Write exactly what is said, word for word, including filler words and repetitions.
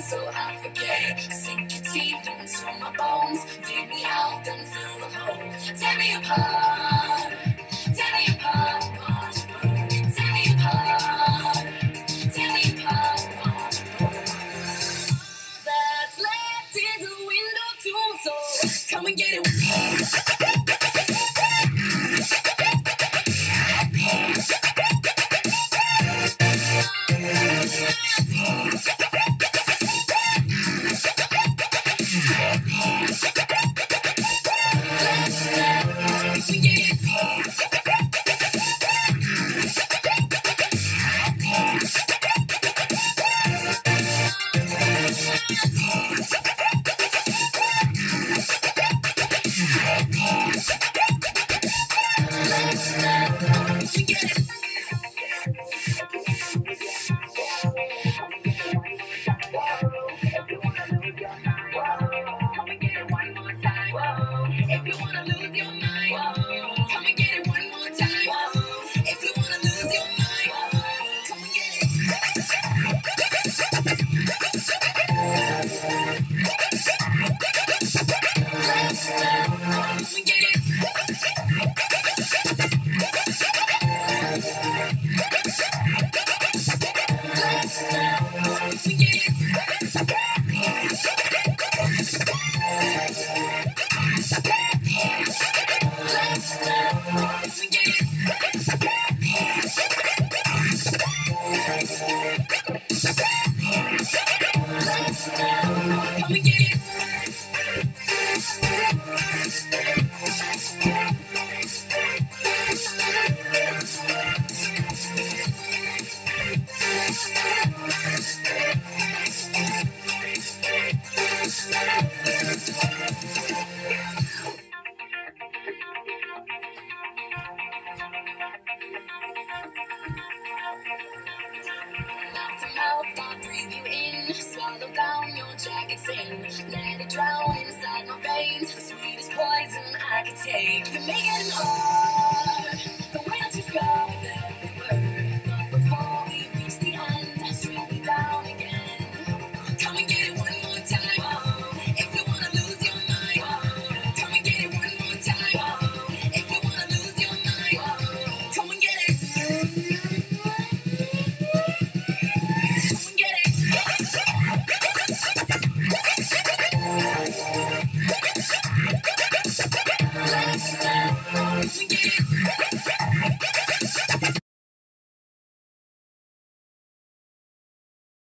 so I forget. Sink your teeth into my bones, dig me out, then fill the hole. Tear me apart, tear me apart, watch it burn. Tear me apart, tear me apart, watch it burn. That's left is a window to my soul. Come and get it with me. Swallow down your jacket thing. Let it drown inside my veins. The sweetest poison I could take. You're making it hard. The way that you flow with every word. But before we reach the end, strip me down again. Come and get it one more time. Oh, if you wanna lose your mind. Oh, come and get it one more time. Oh, if you wanna lose your mind. Oh, come and get it. Come and get it. Let's go.